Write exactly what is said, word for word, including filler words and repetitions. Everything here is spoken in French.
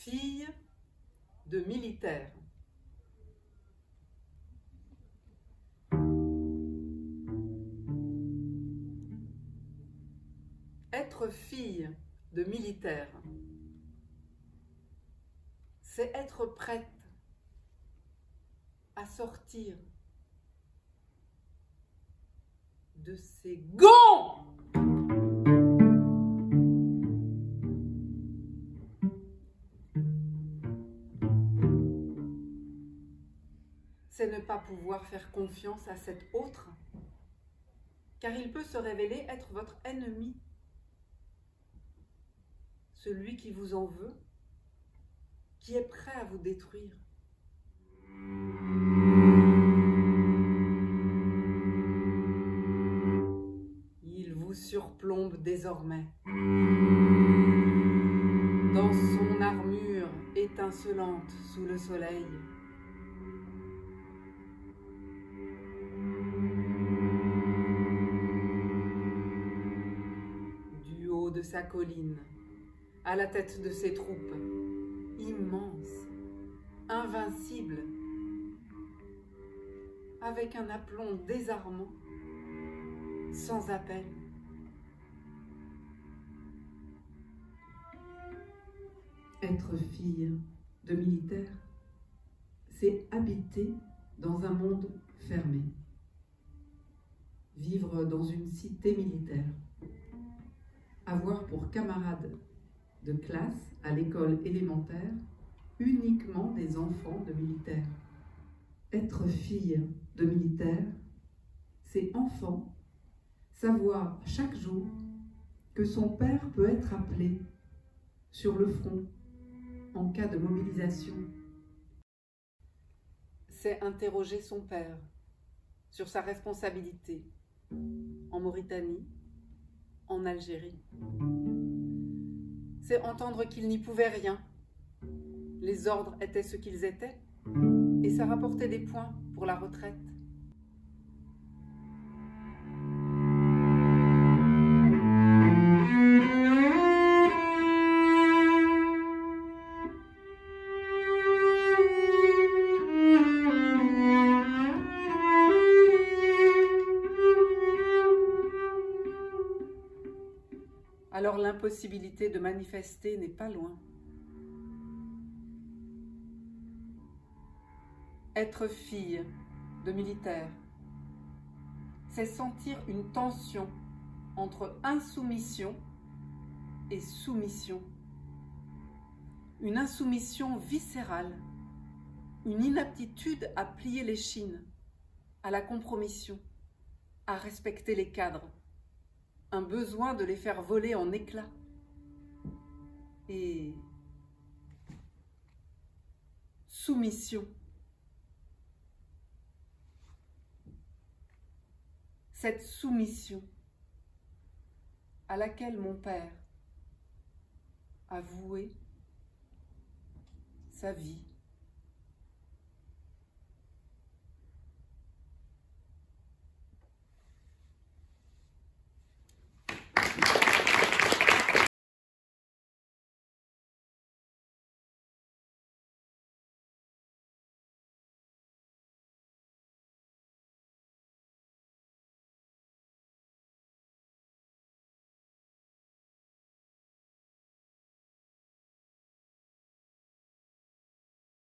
fille de militaire. Être fille de militaire, c'est être prête à sortir de ses gonds. C'est ne pas pouvoir faire confiance à cet autre, car il peut se révéler être votre ennemi, celui qui vous en veut, qui est prêt à vous détruire. Il vous surplombe désormais dans son armure étincelante sous le soleil. Du haut de sa colline, à la tête de ses troupes, immense, invincible, avec un aplomb désarmant, sans appel. Être fille de militaire, c'est habiter dans un monde fermé, vivre dans une cité militaire, avoir pour camarades de classe à l'école élémentaire uniquement des enfants de militaires. Être fille de militaire, c'est enfant savoir chaque jour que son père peut être appelé sur le front en cas de mobilisation. C'est interroger son père sur sa responsabilité en Mauritanie, en Algérie. C'est entendre qu'il n'y pouvait rien. Les ordres étaient ce qu'ils étaient et ça rapportait des points pour la retraite. Alors l'impossibilité de manifester n'est pas loin. Être fille de militaire, c'est sentir une tension entre insoumission et soumission. Une insoumission viscérale, une inaptitude à plier l'échine, à la compromission, à respecter les cadres, un besoin de les faire voler en éclats. Et soumission. Cette soumission à laquelle mon père a voué sa vie.